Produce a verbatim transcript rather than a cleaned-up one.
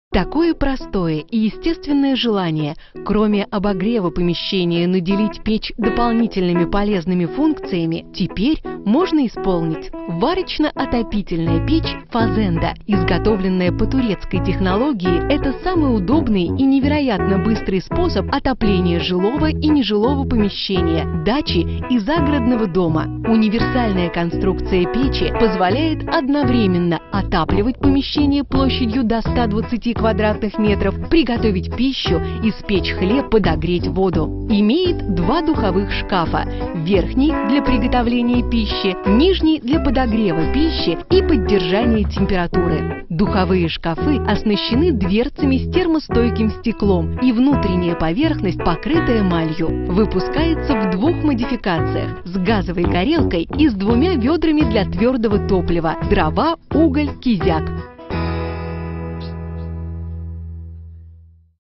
Такое простое и естественное желание, кроме обогрева помещения, наделить печь дополнительными полезными функциями, теперь можно исполнить. Варочно-отопительная печь Фазенда, изготовленная по турецкой технологии, это самый удобный и невероятно быстрый способ отопления жилого и нежилого помещения, дачи и загородного дома. Универсальная конструкция печи позволяет одновременно отапливать помещение площадью до ста двадцати квадратных метров, приготовить пищу, испечь хлеб, подогреть воду. Имеет два духовых шкафа: верхний для приготовления пищи, нижний для подогрева пищи и поддержания температуры. Духовые шкафы оснащены дверцами с термостойким стеклом, и внутренняя поверхность покрыта эмалью. Выпускается в двух модификациях: с газовой горелкой и с двумя ведрами для твердого топлива: дрова, уголь, кизяк.